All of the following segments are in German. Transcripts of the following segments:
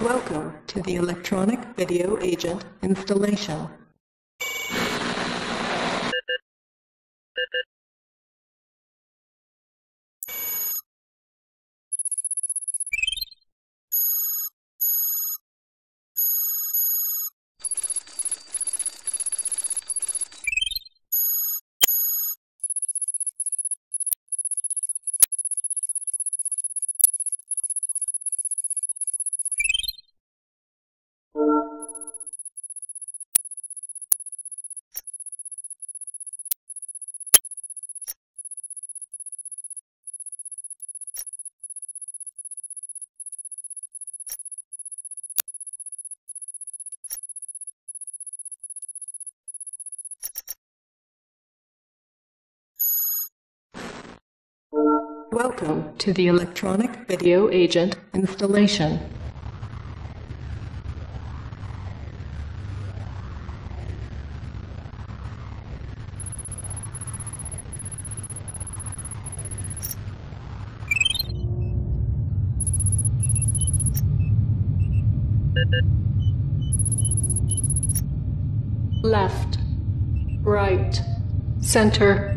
Welcome to the Electronic Video Agent installation. Welcome to the Electronic Video Agent installation. Left, right, center.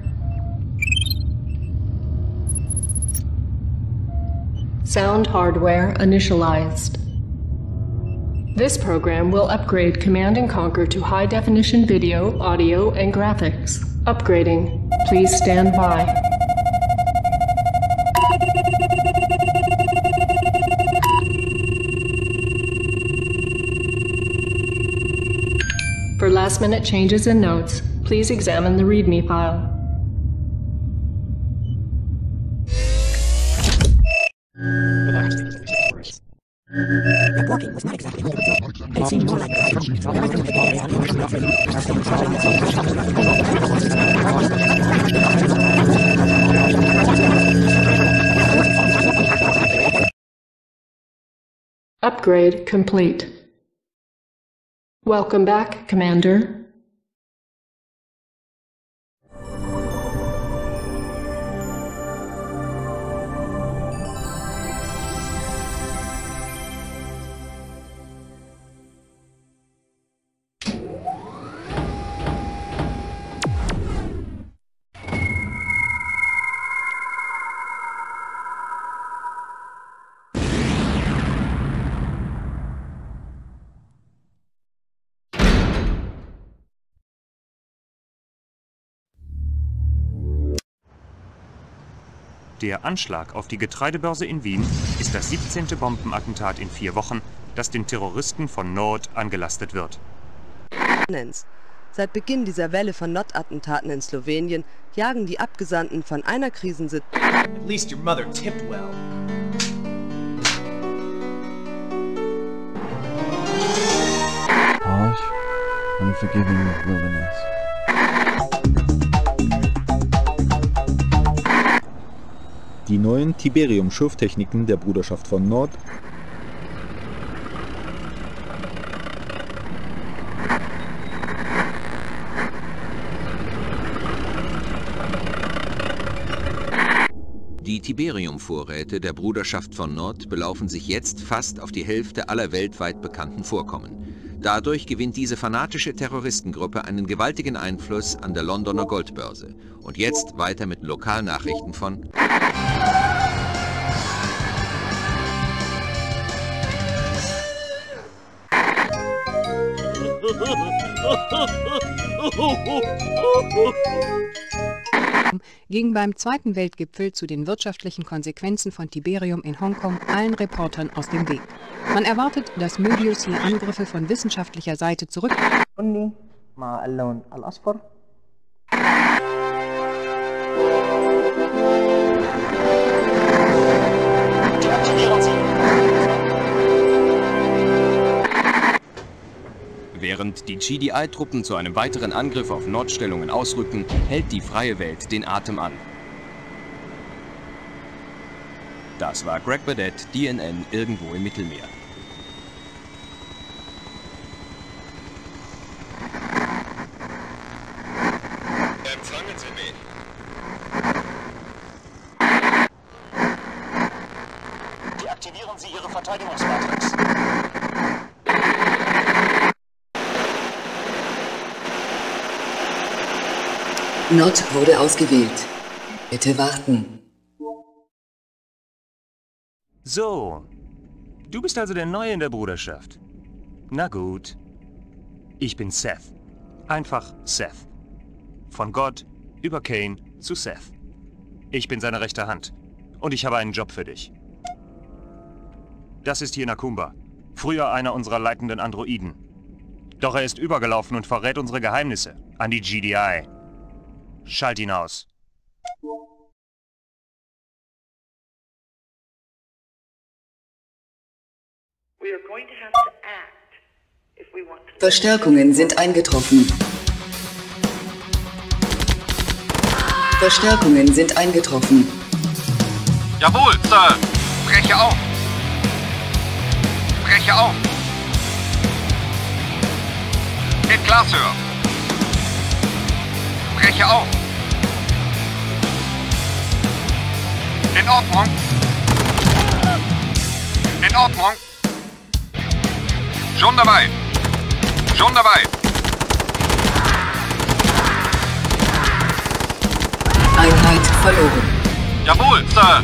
Sound hardware initialized. This program will upgrade Command & Conquer to high-definition video, audio, and graphics. Upgrading. Please stand by. For last-minute changes and notes, please examine the README file. The walking was not exactly movable. It seemed more like Upgrade complete. Welcome back, Commander. Der Anschlag auf die Getreidebörse in Wien ist das 17. Bombenattentat in 4 Wochen, das den Terroristen von Nord angelastet wird. Seit Beginn dieser Welle von Nord-Attentaten in Slowenien jagen die Abgesandten von einer Krisensituation. At least your mother tipped well. Harsh, unforgiving wilderness. Die neuen Tiberium-Schürftechniken der Bruderschaft von Nord Die Tiberium-Vorräte der Bruderschaft von Nord belaufen sich jetzt fast auf die Hälfte aller weltweit bekannten Vorkommen. Dadurch gewinnt diese fanatische Terroristengruppe einen gewaltigen Einfluss an der Londoner Goldbörse. Und jetzt weiter mit Lokalnachrichten von... ging beim Zweiten Weltgipfel zu den wirtschaftlichen Konsequenzen von Tiberium in Hongkong allen Reportern aus dem Weg. Man erwartet, dass Möbius hier Angriffe von wissenschaftlicher Seite zurück... Während die GDI-Truppen zu einem weiteren Angriff auf Nordstellungen ausrücken, hält die freie Welt den Atem an. Das war Greg Burdett, DNN, irgendwo im Mittelmeer. Empfangen Sie mich. Deaktivieren Sie Ihre Verteidigungsmatrix. Nod wurde ausgewählt. Bitte warten. So, du bist also der Neue in der Bruderschaft. Na gut. Ich bin Seth. Einfach Seth. Von Gott über Cain zu Seth. Ich bin seine rechte Hand. Und ich habe einen Job für dich. Das ist hier Nakumba. Früher einer unserer leitenden Androiden. Doch er ist übergelaufen und verrät unsere Geheimnisse an die GDI. Schalt ihn aus. Verstärkungen sind eingetroffen. Verstärkungen sind eingetroffen. Jawohl, Sir. Breche auf. Breche auf. Geht klar, Sir. Breche auf. In Ordnung. In Ordnung. Schon dabei. Schon dabei. Einheit verloren. Jawohl, Sir.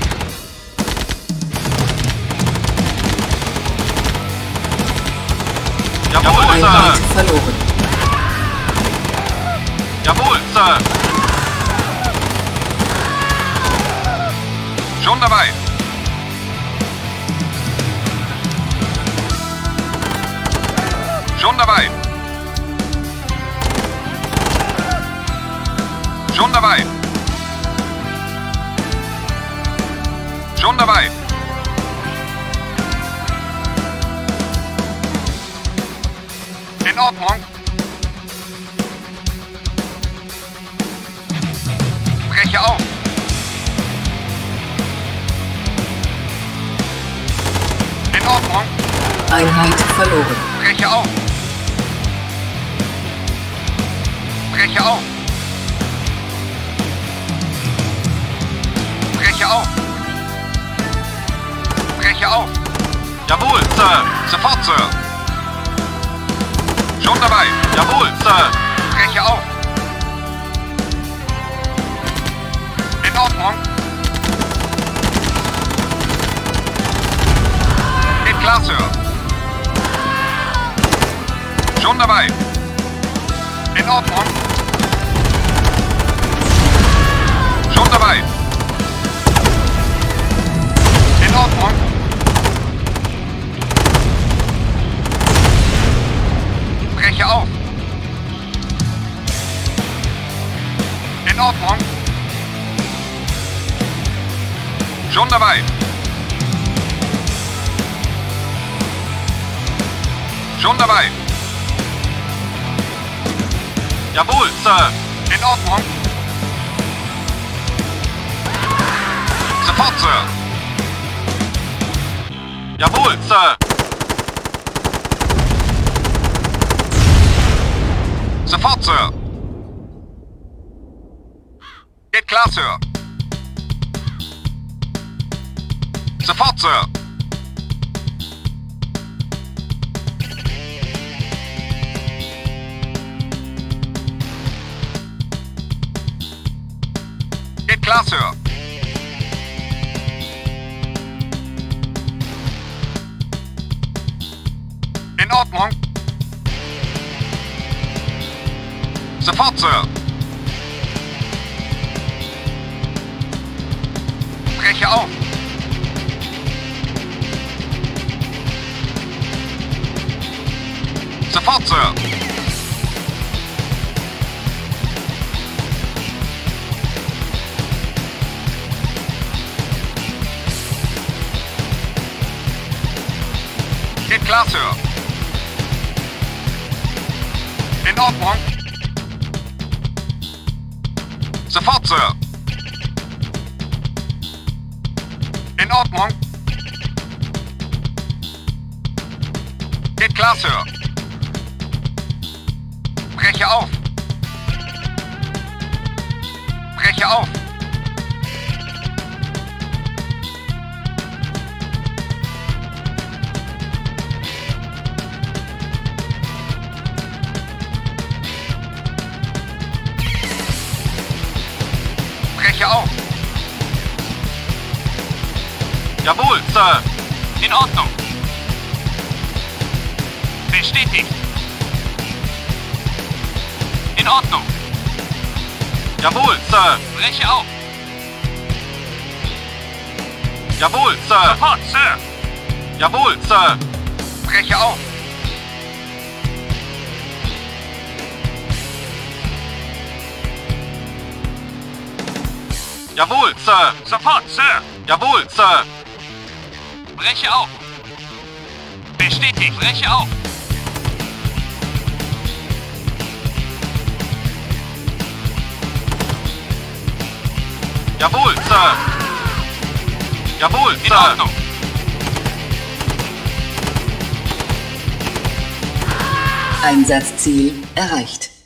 Jawohl, Einheit Sir. verloren. Jawohl, Sir. Schon dabei. Schon dabei. Schon dabei. Schon dabei. In Ordnung. Breche auf. In Ordnung. Einheit verloren. Breche auf. Breche auf. Breche auf. Breche auf. Jawohl, Sir. Sofort, Sir. Schon dabei. Jawohl, Sir. Breche auf. In Ordnung. Geht klar, Sir. Schon dabei. In Ordnung. Schon dabei. In Ordnung. Breche auf. In Ordnung. Schon dabei. Schon dabei. Jawohl, Sir. In Ordnung. Sofort, Sir. Jawohl, Sir. Sofort, Sir. Geht klar, Sir. Sofort, Sir. Geht klar, Sir. In Ordnung. Sofort, Sir. Breche auf. Sofort, Sir. Geht klar, Sir. In Ordnung. Sofort, Sir. In Ordnung. Geht klar, Sir. Breche auf. Breche auf. Sir. In Ordnung. Bestätigt. In Ordnung. Jawohl, Sir. Breche auf. Jawohl, Sir. Sofort, Sir. Jawohl, Sir. Breche auf. Jawohl, Sir. Sofort, Sir. Jawohl, Sir. Breche auf. Bestätigt. Breche auf. Jawohl, Sir. Jawohl, In Sir. Ordnung. Einsatzziel erreicht.